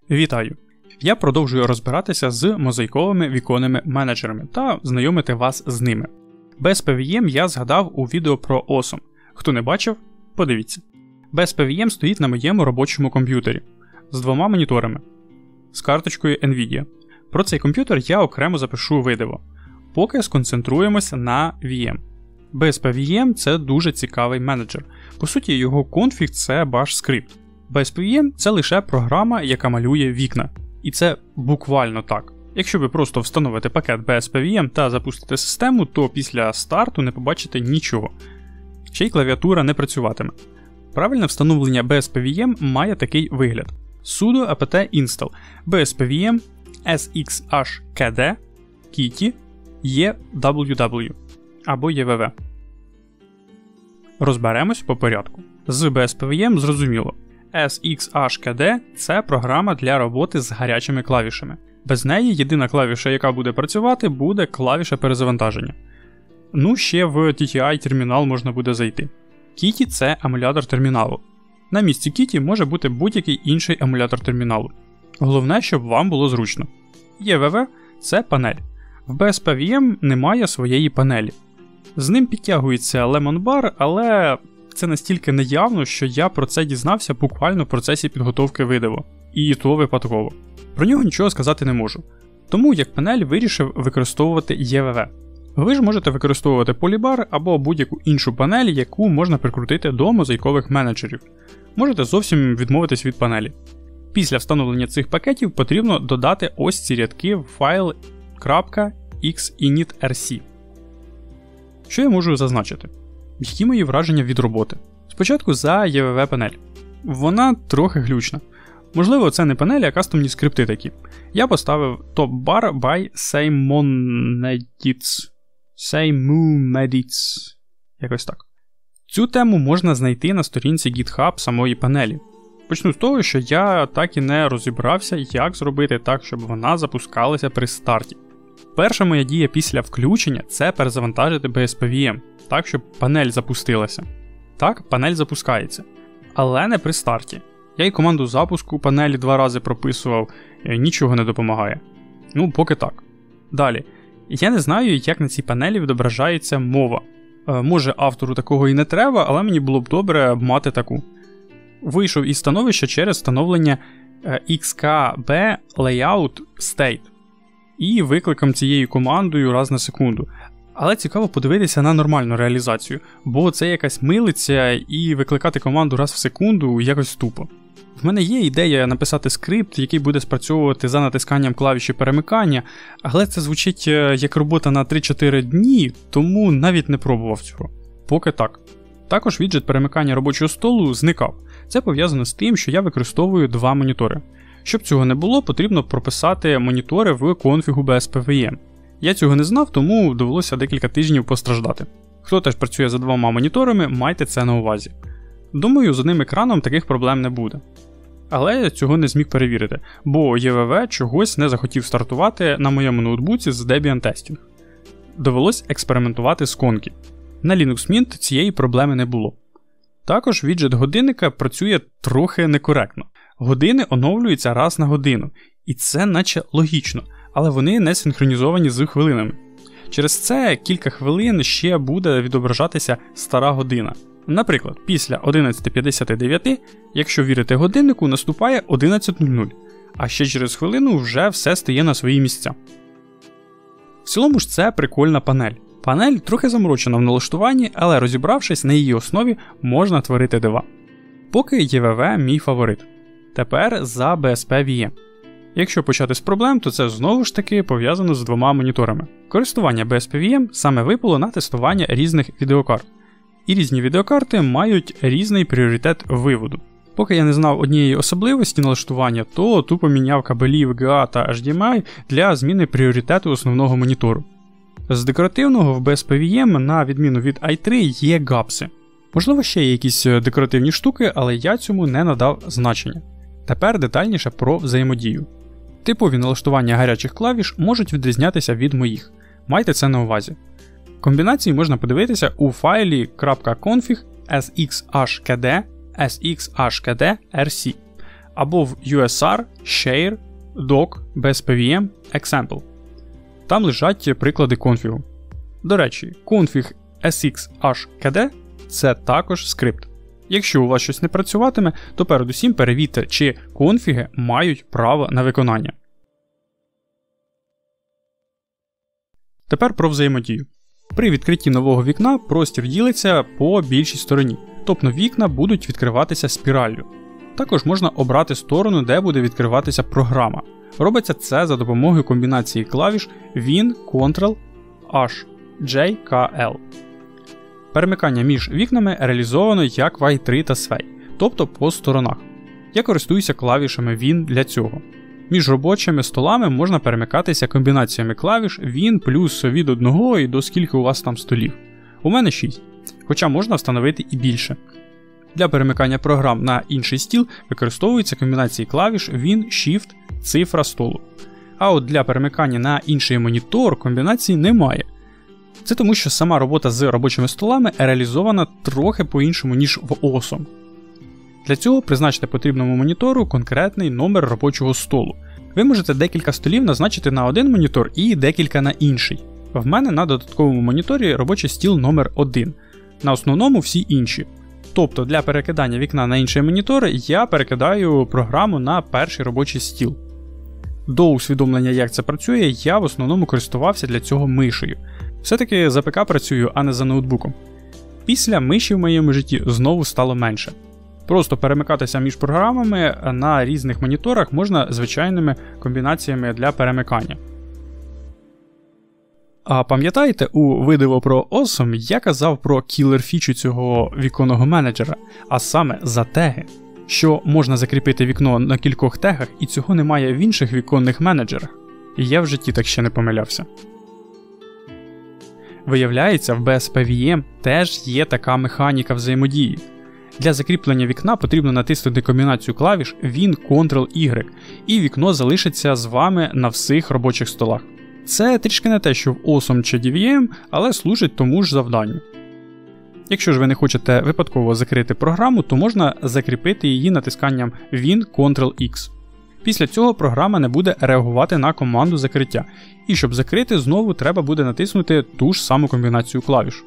Вітаю! Я продовжую розбиратися з мозаїковими віконними менеджерами та знайомити вас з ними. BSPWM я згадав у відео про Awesome. Хто не бачив, подивіться. BSPWM стоїть на моєму робочому комп'ютері з двома моніторами, з карточкою NVIDIA. Про цей комп'ютер я окремо запишу відео. Поки сконцентруємося на VM. BSPWM – це дуже цікавий менеджер. По суті, його конфіг – це Bash скрипт. BSPWM – це лише програма, яка малює вікна. І це буквально так. Якщо ви просто встановите пакет BSPWM та запустите систему, то після старту не побачите нічого. Ще й клавіатура не працюватиме. Правильне встановлення BSPWM має такий вигляд. sudo apt install BSPWM sxhkd kitty eww або EWW. Розберемось по порядку. З BSPWM зрозуміло. sxhkd – це програма для роботи з гарячими клавішами. Без неї єдина клавіша, яка буде працювати, буде клавіша перезавантаження. Ну, ще в TTI термінал можна буде зайти. Kitty – це емулятор терміналу. На місці Kitty може бути будь-який інший емулятор терміналу. Головне, щоб вам було зручно. EWW – це панель. В BSPWM немає своєї панелі. З ним підтягується Lemon Bar, але це настільки неявно, що я про це дізнався буквально в процесі підготовки відео. І то випадково. Про нього нічого сказати не можу. Тому як панель вирішив використовувати EWW. Ви ж можете використовувати Polybar або будь-яку іншу панель, яку можна прикрутити до мозаїкових менеджерів. Можете зовсім відмовитись від панелі. Після встановлення цих пакетів потрібно додати ось ці рядки в файл .xinit.rc. Що я можу зазначити? Які мої враження від роботи? Спочатку за EWW панель. Вона трохи глючна. Можливо, це не панель, а кастомні скрипти такі. Я поставив top-bar by Seymumedits. Якось так. Цю тему можна знайти на сторінці GitHub самої панелі. Почну з того, що я так і не розібрався, як зробити так, щоб вона запускалася при старті. Перша моя дія після включення – це перезавантажити BSPWM, так, щоб панель запустилася. Так, панель запускається. Але не при старті. Я й команду запуску панелі 2 рази прописував, нічого не допомагає. Ну, поки так. Далі. Я не знаю, як на цій панелі відображається мова. Може, автору такого і не треба, але мені було б добре мати таку. Вийшов із становища через встановлення XKB Layout State. І викликом цією командою раз на секунду. Але цікаво подивитися на нормальну реалізацію, бо це якась милиця і викликати команду раз в секунду якось тупо. В мене є ідея написати скрипт, який буде спрацьовувати за натисканням клавіші перемикання, але це звучить як робота на 3-4 дні, тому навіть не пробував цього. Поки так. Також віджит перемикання робочого столу зникав. Це пов'язано з тим, що я використовую 2 монітори. Щоб цього не було, потрібно прописати монітори в конфігу BSPWM. Я цього не знав, тому довелося декілька тижнів постраждати. Хто теж працює за 2 моніторами, майте це на увазі. Думаю, з одним екраном таких проблем не буде. Але я цього не зміг перевірити, бо EWW чогось не захотів стартувати на моєму ноутбуці з Debian Testing. Довелось експериментувати з Conky. На Linux Mint цієї проблеми не було. Також віджит годинника працює трохи некоректно. Години оновлюються раз на годину, і це наче логічно, але вони не синхронізовані з хвилинами. Через це кілька хвилин ще буде відображатися стара година. Наприклад, після 11:59, якщо вірити годиннику, наступає 11:00, а ще через хвилину вже все стає на свої місця. В цілому ж це прикольна панель. Панель трохи заморочена в налаштуванні, але розібравшись на її основі, можна творити дива. Поки EWW мій фаворит. Тепер за BSPWM. Якщо почати з проблем, то це знову ж таки пов'язано з 2 моніторами. Користування BSPWM саме випало на тестування різних відеокарт. І різні відеокарти мають різний пріоритет виводу. Поки я не знав однієї особливості налаштування, то тупо міняв кабелі VGA та HDMI для зміни пріоритету основного монітору. З декоративного в BSPWM, на відміну від i3, є гапси. Можливо, ще є якісь декоративні штуки, але я цьому не надав значення. Тепер детальніше про взаємодію. Типові налаштування гарячих клавіш можуть відрізнятися від моїх. Майте це на увазі. Комбінації можна подивитися у файлі .config sxhkd sxhkd.rc. або в USR, Share, Doc, BSPVM, Example. Там лежать приклади конфігу. До речі, config sx-kd – це також скрипт. Якщо у вас щось не працюватиме, то передусім перевірте, чи конфіги мають право на виконання. Тепер про взаємодію. При відкритті нового вікна простір ділиться по більшій стороні, тобто вікна будуть відкриватися спіраллю. Також можна обрати сторону, де буде відкриватися програма. Робиться це за допомогою комбінації клавіш Win, Ctrl, H, J, K, L. Перемикання між вікнами реалізовано як в i3 та Sway, тобто по сторонах. Я користуюся клавішами Win для цього. Між робочими столами можна перемикатися комбінаціями клавіш Win плюс від 1 і до скільки у вас там столів. У мене 6, хоча можна встановити і більше. Для перемикання програм на інший стіл використовуються комбінації клавіш Win, Shift, цифра столу. А от для перемикання на інший монітор комбінацій немає. Це тому, що сама робота з робочими столами реалізована трохи по-іншому, ніж в OSM. Для цього призначте потрібному монітору конкретний номер робочого столу. Ви можете декілька столів назначити на один монітор і декілька на інший. В мене на додатковому моніторі робочий стіл номер 1, на основному всі інші. Тобто для перекидання вікна на інший монітор я перекидаю програму на перший робочий стіл. До усвідомлення, як це працює, я в основному користувався для цього мишею. Все-таки за ПК працюю, а не за ноутбуком. Після миші в моєму житті знову стало менше. Просто перемикатися між програмами на різних моніторах можна звичайними комбінаціями для перемикання. А пам'ятаєте, у відео про OSM я казав про кілер-фічу цього віконного менеджера, а саме за теги, що можна закріпити вікно на кількох тегах і цього немає в інших віконних менеджерах. І я в житті так ще не помилявся. Виявляється, в BSPVM теж є така механіка взаємодії. Для закріплення вікна потрібно натиснути комбінацію клавіш Win, Ctrl-Y, і вікно залишиться з вами на всіх робочих столах. Це трішки не те, що в OSM чи DVM, але служить тому ж завданню. Якщо ж ви не хочете випадково закрити програму, то можна закріпити її натисканням Win, Ctrl-X. Після цього програма не буде реагувати на команду закриття, і щоб закрити, знову треба буде натиснути ту ж саму комбінацію клавіш.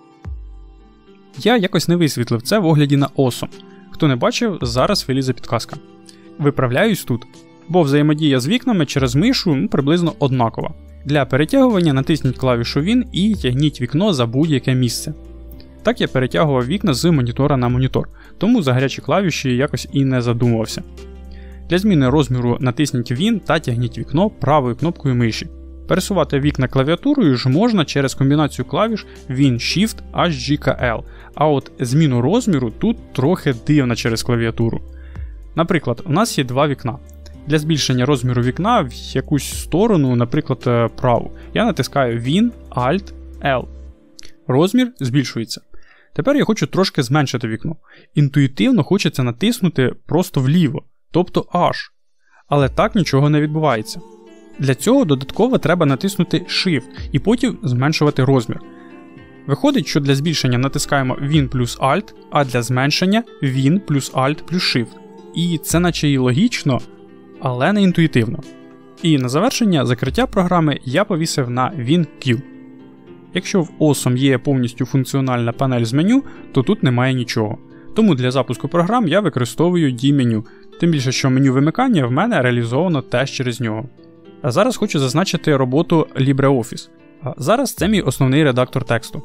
Я якось не висвітлив це в огляді на OSM. Хто не бачив, зараз вилізе підказка. Виправляюсь тут, бо взаємодія з вікнами через мишу приблизно однакова. Для перетягування натисніть клавішу Win і тягніть вікно за будь-яке місце. Так я перетягував вікна з монітора на монітор, тому за гарячі клавіші якось і не задумувався. Для зміни розміру натисніть Win та тягніть вікно правою кнопкою миші. Пересувати вікна клавіатурою ж можна через комбінацію клавіш Win, Shift, HGKL, а от зміну розміру тут трохи дивно через клавіатуру. Наприклад, у нас є два вікна. Для збільшення розміру вікна в якусь сторону, наприклад, праву, я натискаю Win, Alt, L. Розмір збільшується. Тепер я хочу трошки зменшити вікно. Інтуїтивно хочеться натиснути просто вліво, тобто H. Але так нічого не відбувається. Для цього додатково треба натиснути Shift і потім зменшувати розмір. Виходить, що для збільшення натискаємо Win плюс Alt, а для зменшення Win плюс Alt плюс Shift. І це наче і логічно, але не інтуїтивно. І на завершення закриття програми я повісив на WinQ. Якщо в OSM є повністю функціональна панель з меню, то тут немає нічого. Тому для запуску програм я використовую D-меню, тим більше, що меню вимикання в мене реалізовано теж через нього. А зараз хочу зазначити роботу LibreOffice. Зараз це мій основний редактор тексту.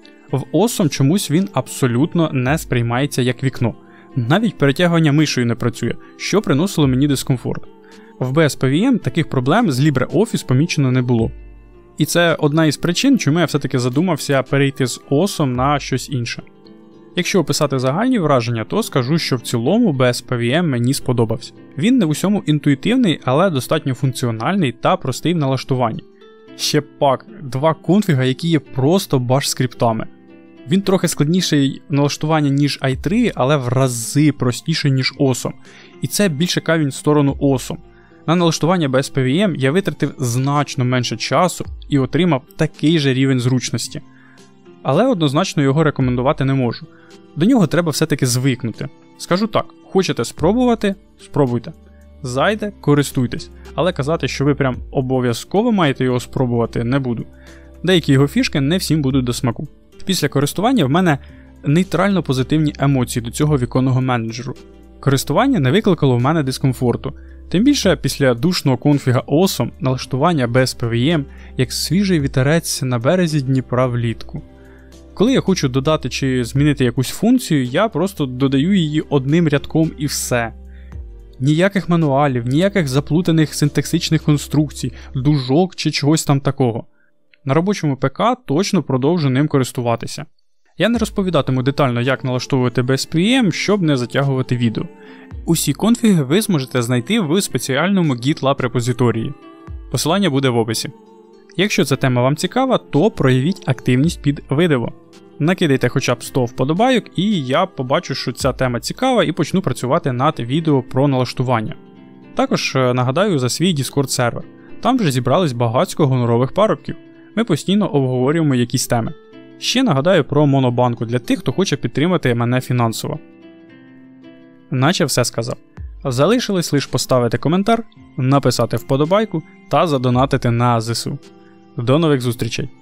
В OSM чомусь він абсолютно не сприймається як вікно. Навіть перетягування мишею не працює, що приносило мені дискомфорт. В BSPVM таких проблем з LibreOffice помічено не було. І це одна із причин, чому я все-таки задумався перейти з OSM на щось інше. Якщо описати загальні враження, то скажу, що в цілому BSPVM мені сподобався. Він не в усьому інтуїтивний, але достатньо функціональний та простий в налаштуванні. Ще пак, два конфіга, які є просто баш-скриптами. Він трохи складніший в налаштуванні, ніж i3, але в рази простіший, ніж OSM. І це більше камінь в сторону OSM. На налаштування BSPVM я витратив значно менше часу і отримав такий же рівень зручності. Але однозначно його рекомендувати не можу. До нього треба все-таки звикнути. Скажу так, хочете спробувати – спробуйте. Зайде – користуйтесь, але казати, що ви прям обов'язково маєте його спробувати, не буду. Деякі його фішки не всім будуть до смаку. Після користування в мене нейтрально позитивні емоції до цього віконного менеджеру. Користування не викликало в мене дискомфорту. Тим більше після душного конфіга Awesome налаштування без PWM, як свіжий вітерець на березі Дніпра влітку. Коли я хочу додати чи змінити якусь функцію, я просто додаю її одним рядком і все. Ніяких мануалів, ніяких заплутаних синтаксичних конструкцій, дужок чи чогось там такого. На робочому ПК точно продовжу ним користуватися. Я не розповідатиму детально, як налаштовувати BSPM, щоб не затягувати відео. Усі конфіги ви зможете знайти в спеціальному GitLab репозиторії. Посилання буде в описі. Якщо ця тема вам цікава, то проявіть активність під відео. Накидайте хоча б 100 вподобайок, і я побачу, що ця тема цікава, і почну працювати над відео про налаштування. Також нагадаю за свій Discord сервер. Там вже зібрались багатько гонорових парубків. Ми постійно обговорюємо якісь теми. Ще нагадаю про монобанку для тих, хто хоче підтримати мене фінансово. Наче все сказав. Залишилось лише поставити коментар, написати вподобайку та задонатити на ЗСУ. До нових зустрічей!